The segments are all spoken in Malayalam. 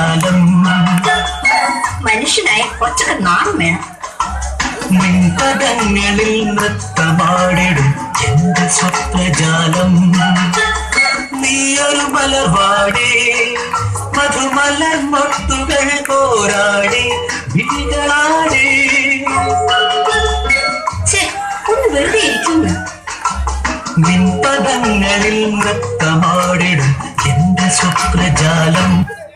സ്വപ്നജാലം മനുഷ്യനായി കുറച്ചൊക്കെ നാണം വേണം. നിൻപദങ്ങളിൽ നൃത്തമാടിടും എന്റെ സ്വപ്നജാലം നീയൊരു മലർവാടി മധുമലർ മൊട്ടുകൾ പോരാടി വിളികളാടി ഒന്ന് വെറുതെ ഇരിക്കുന്നു. നിൻപദങ്ങളിൽ നൃത്തമാടിടും എന്റെ സ്വപ്നജാലം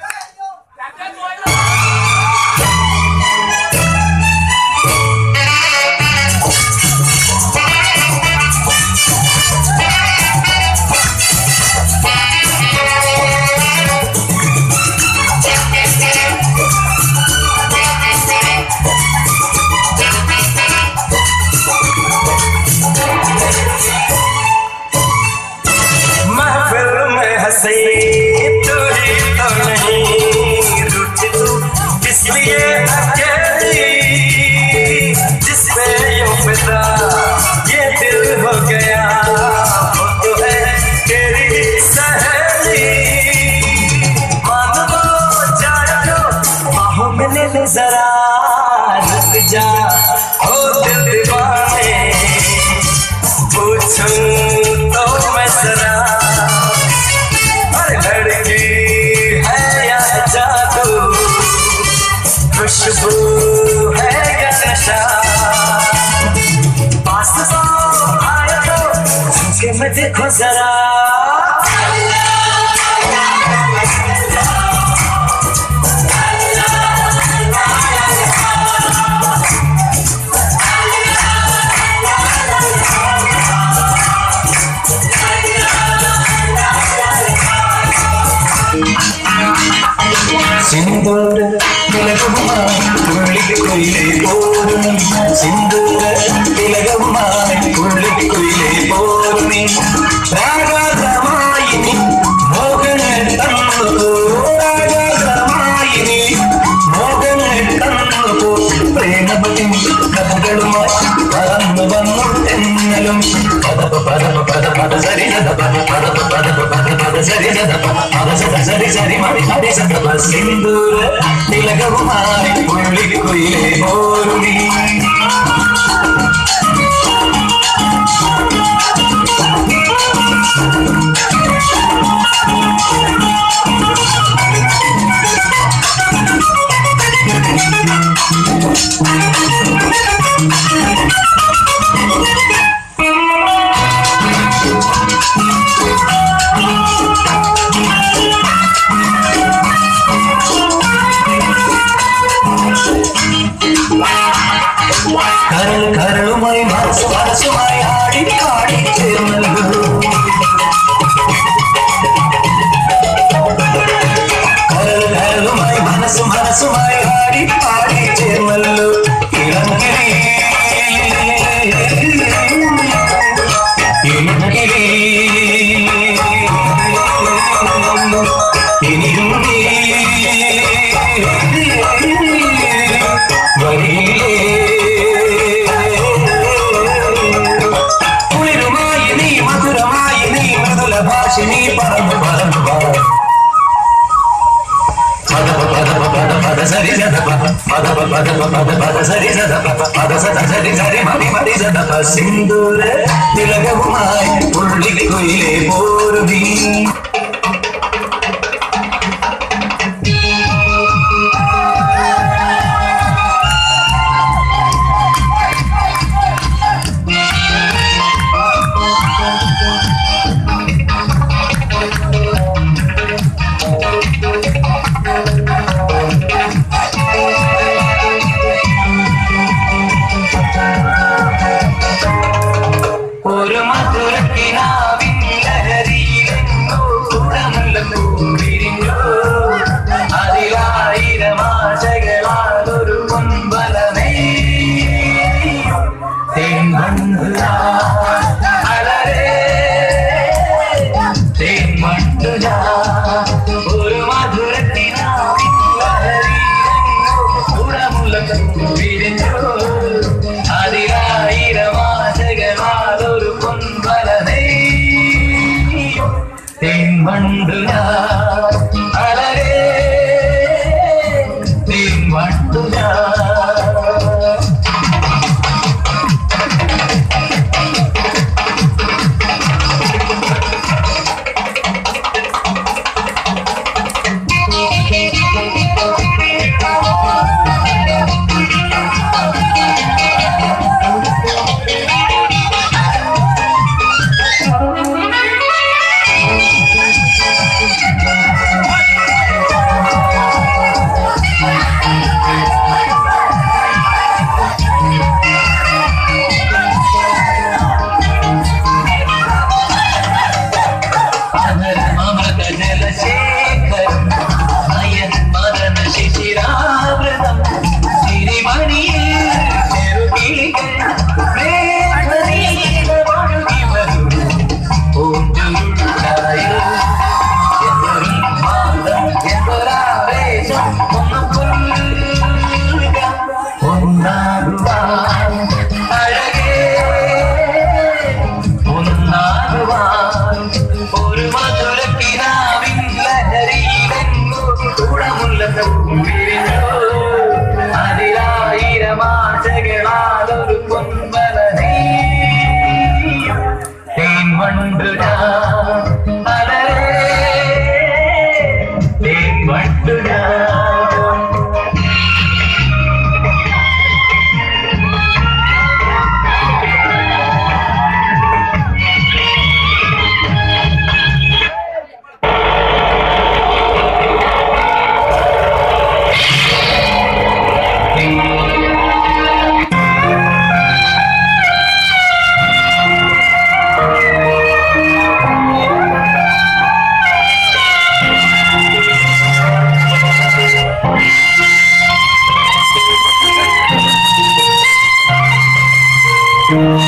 जरा रुक जा हो दिल दीवाने पूछूं तो मैं जरा हर लड़की है या जादू खुशबू है या नशा पास तो आया तो झुके मैं देखो जरा सिंदूर तिलकവുമായി ഉള്ളിക്കുയിലേ പോരുമി സിന്ദൂര തിലകവുമായി ഉള്ളിക്കുയിലേ പോരുമി രാഗാധമായിനി മോഹന തന്നു രാഗാധമായിനി മോഹന തന്നു പ്രേമപതി കഥകളുമായി പറന്നു വന്നു എന്നാലും പദപ പദപ പദ പദ സരി പദ പദപ പദപ പദ പദ സരി പദ സരി സരി മരി ഹരി സദപ സിന്ദൂര തിലകവുമായി ഉള്ളിക്കുയിലേ പോരുമി കരളുമായി മനസ്സുമായി ആടി പാടി ചേർന്നല്ലോ കരളുമായി മനസ്സുമായി ആടി പാടി ചേർന്നല്ലോ ഇളങ്കിളി ഇളങ്കിളി ഇനിയും വരിയിലേ ഭാഷിണി പറന്നു പറന്നു പദപ പദപ പദ പദ സരി സദപ പദപ പദപ പദ പദ സരി സദപ പദ സദ സരി സരി മരി മരി സദപ സിന്ദൂര തിലകവുമായി ഉള്ളിക്കുയിലേ പോരുമി ഒരു മധുരക്കിനാവിൻ ലഹരിയിലെങ്ങോ Thank